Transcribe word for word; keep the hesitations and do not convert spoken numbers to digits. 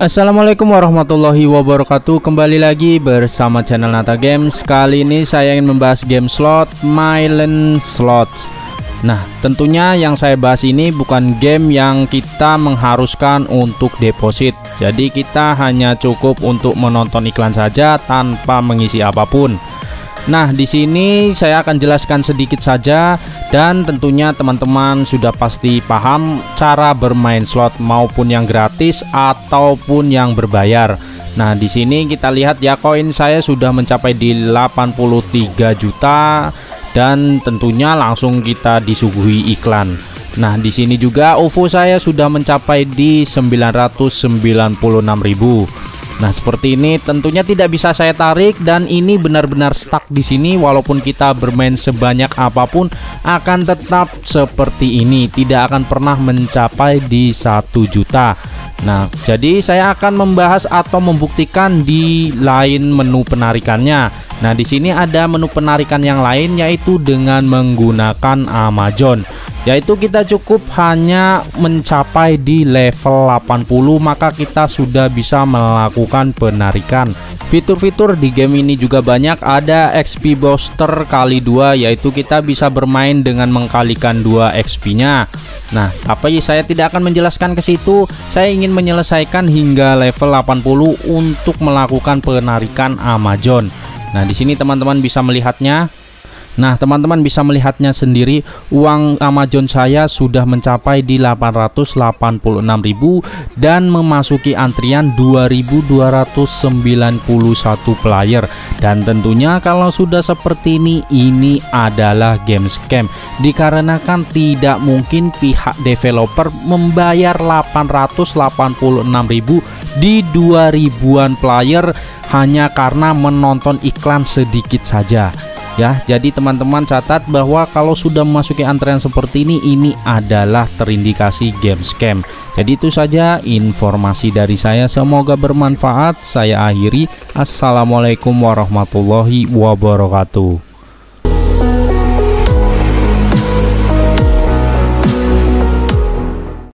Assalamualaikum warahmatullahi wabarakatuh. Kembali lagi bersama channel Nata Games. Kali ini saya ingin membahas game slot Myland Slot. Nah, tentunya yang saya bahas ini bukan game yang kita mengharuskan untuk deposit. Jadi kita hanya cukup untuk menonton iklan saja tanpa mengisi apapun. Nah, di sini saya akan jelaskan sedikit saja, dan tentunya teman-teman sudah pasti paham cara bermain slot maupun yang gratis ataupun yang berbayar. Nah, di sini kita lihat ya, koin saya sudah mencapai di delapan puluh tiga juta dan tentunya langsung kita disuguhi iklan. Nah, di sini juga O V O saya sudah mencapai di sembilan ratus sembilan puluh enam ribu. Nah, seperti ini tentunya tidak bisa saya tarik, dan ini benar-benar stuck di sini. Walaupun kita bermain sebanyak apapun akan tetap seperti ini, tidak akan pernah mencapai di satu juta. Nah, jadi saya akan membahas atau membuktikan di lain menu penarikannya. Nah, di sini ada menu penarikan yang lain, yaitu dengan menggunakan Amazon. Yaitu kita cukup hanya mencapai di level delapan puluh, maka kita sudah bisa melakukan penarikan. Fitur-fitur di game ini juga banyak, ada X P booster kali dua, yaitu kita bisa bermain dengan mengkalikan dua X P-nya. Nah, tapi saya tidak akan menjelaskan ke situ. Saya ingin menyelesaikan hingga level delapan puluh untuk melakukan penarikan Amazon. Nah, di sini teman-teman bisa melihatnya. Nah, teman-teman bisa melihatnya sendiri, uang Amazon saya sudah mencapai di delapan ratus delapan puluh enam ribu dan memasuki antrian dua ribu dua ratus sembilan puluh satu player. Dan tentunya kalau sudah seperti ini, ini adalah game scam, dikarenakan tidak mungkin pihak developer membayar delapan ratus delapan puluh enam ribu di dua ribuan player hanya karena menonton iklan sedikit saja. Ya, jadi teman-teman catat bahwa kalau sudah memasuki antrean seperti ini, ini adalah terindikasi game scam. Jadi itu saja informasi dari saya, semoga bermanfaat. Saya akhiri. Assalamualaikum warahmatullahi wabarakatuh.